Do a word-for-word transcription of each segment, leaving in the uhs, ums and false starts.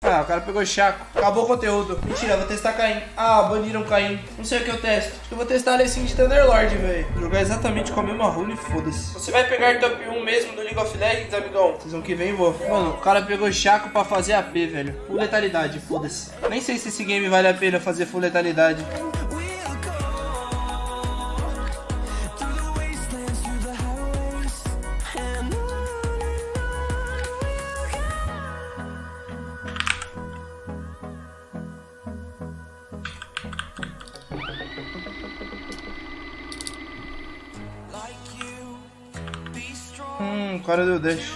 Ah, o cara pegou Chaco. Acabou o conteúdo. Mentira, vou testar Caim. Ah, baniram Caim. Não sei o que eu testo. Acho que eu vou testar a Lecim de Thunderlord, velho. Jogar exatamente com a mesma rune e foda-se. Você vai pegar top um mesmo no League of Legends, amigão? Vocês vão que vem, vou. Mano, o cara pegou Chaco pra fazer A P, velho. Full letalidade, foda-se. Nem sei se esse game vale a pena fazer full letalidade. Hum, o cara deu dash.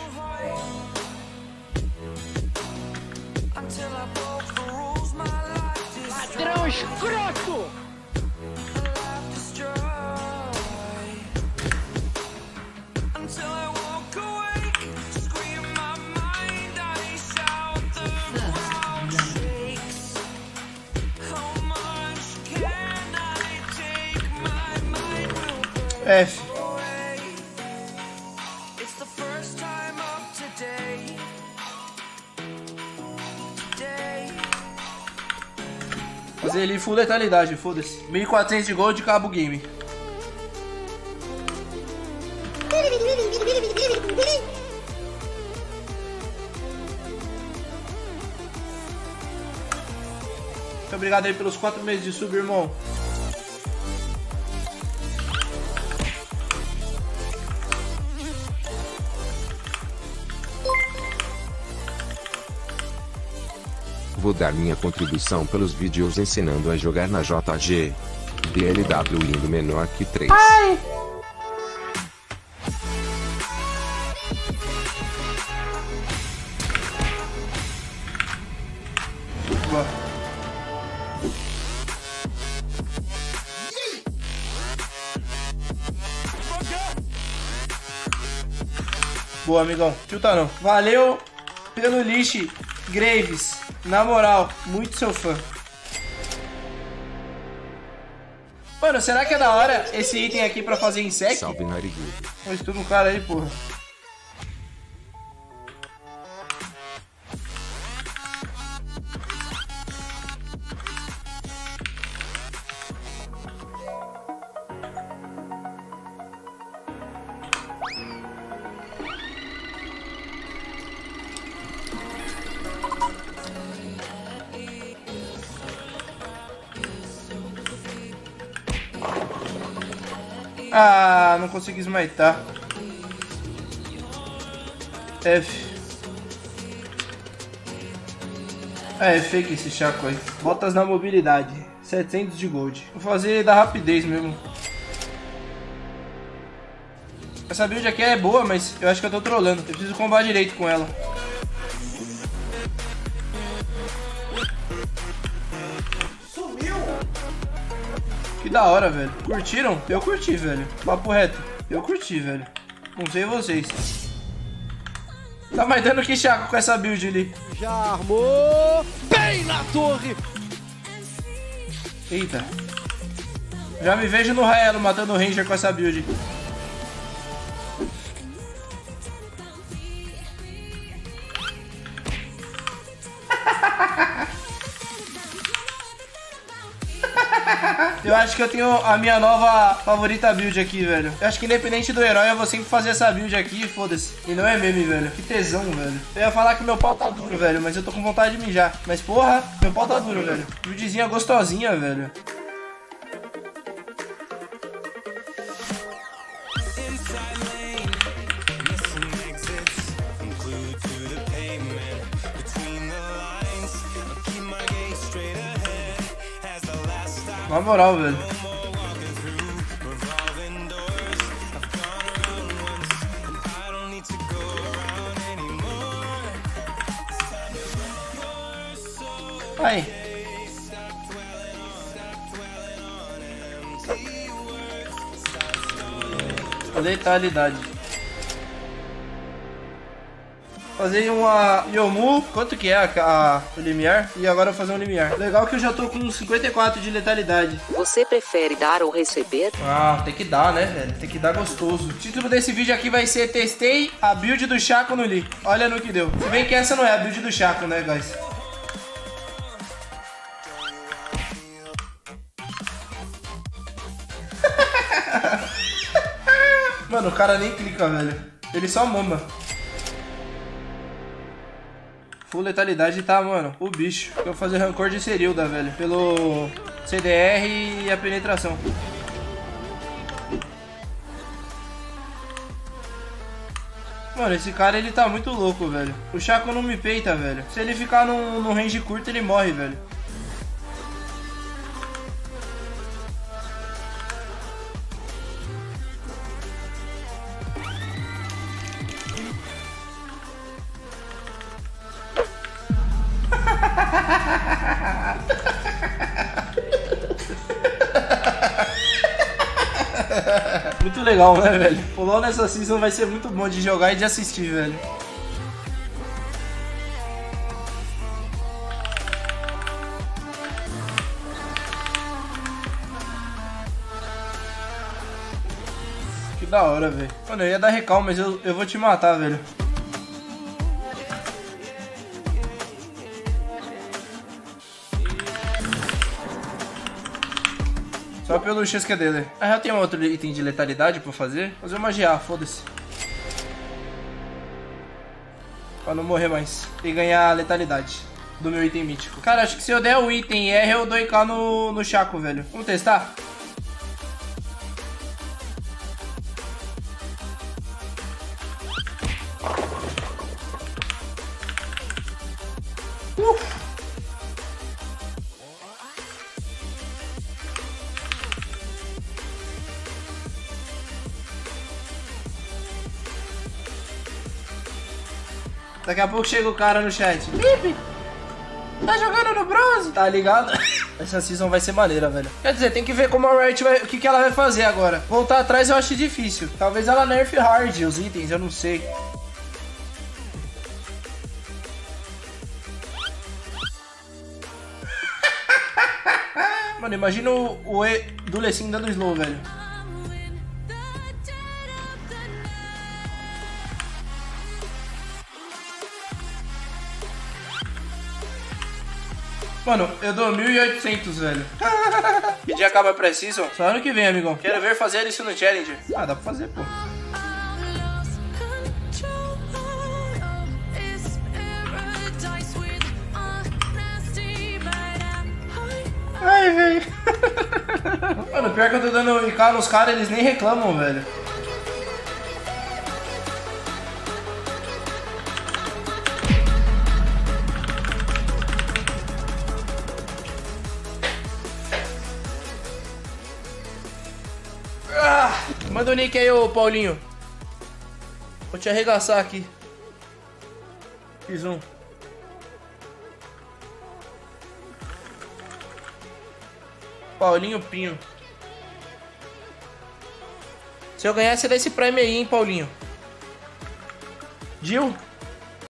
Ladrão escroto! F. Fazer ele full letalidade, foda-se. mil e quatrocentos de gold, acaba o game. Muito obrigado aí pelos quatro meses de sub, irmão. Vou dar minha contribuição pelos vídeos ensinando a jogar na J G. D L W indo menor que três. Ai. Boa. Boa, amigão. Chuta não. Valeu pelo lixo, Graves. Na moral, muito seu fã. Mano, será que é da hora esse item aqui pra fazer insect? Salve, narigudo. Eu estudo um cara aí, porra. Ah, não consegui smitar. F. É, é fake esse Chaco aí. Botas na mobilidade. setecentos de gold. Vou fazer da rapidez mesmo. Essa build aqui é boa, mas eu acho que eu tô trolando. Eu preciso combar direito com ela. Que da hora, velho. Curtiram? Eu curti, velho. Papo reto. Eu curti, velho. Não sei vocês. Tá mais dando que Chaco com essa build ali. Já armou bem na torre. Eita. Já me vejo no Raelo matando o Ranger com essa build. Eu acho que eu tenho a minha nova favorita build aqui, velho. Eu acho que independente do herói, eu vou sempre fazer essa build aqui, foda-se. E não é meme, velho. Que tesão, velho. Eu ia falar que meu pau tá duro, velho, mas eu tô com vontade de mijar. Mas, porra, meu pau tá duro, velho. Buildzinha gostosinha, velho. Na moral, velho. Aí. Letalidade. Fazer uma Yomu, quanto que é a, a, o limiar? E agora eu vou fazer um limiar. Legal que eu já tô com cinquenta e quatro de letalidade. Você prefere dar ou receber? Ah, tem que dar, né, velho? Tem que dar gostoso. O título desse vídeo aqui vai ser Testei a build do Chaco no Lee. Olha no que deu. Se bem que essa não é a build do Chaco, né, guys? Mano, o cara nem clica, velho. Ele só mama. Full letalidade tá, mano, o bicho. Eu vou fazer rancor de Serilda, velho. Pelo C D R e a penetração. Mano, esse cara, ele tá muito louco, velho. O Chaco não me peita, velho. Se ele ficar num, num range curto, ele morre, velho. Muito legal, né, velho? O LoL nessa season vai ser muito bom de jogar e de assistir, velho. Que da hora, velho. Mano, eu ia dar recal, mas eu, eu vou te matar, velho. Só pelo X Q dele. Ah, já tem outro item de letalidade pra fazer? Vou fazer uma G A, foda-se. Pra não morrer mais. E ganhar a letalidade do meu item mítico. Cara, acho que se eu der o item R, eu dou I K no, no Chaco, velho. Vamos testar? Uh! Daqui a pouco chega o cara no chat. Felipe, tá jogando no bronze? Tá ligado? Essa season vai ser maneira, velho. Quer dizer, tem que ver como a Riot vai... O que, que ela vai fazer agora. Voltar atrás eu acho difícil. Talvez ela nerf hard os itens, eu não sei. Mano, imagina o, o E do Lecim dando slow, velho. Mano, eu dou mil e oitocentos, velho. Que dia acaba a pré-season? Só ano que vem, amigão. Quero ver fazer isso no Challenger. Ah, dá pra fazer, pô. Ai, velho. Mano, pior que eu tô dando I K nos caras, eles nem reclamam, velho. Ah, manda o nick aí, ô Paulinho. Vou te arregaçar aqui. Fiz um. Paulinho Pinho. Se eu ganhar, você dá esse prêmio aí, hein, Paulinho. Gil?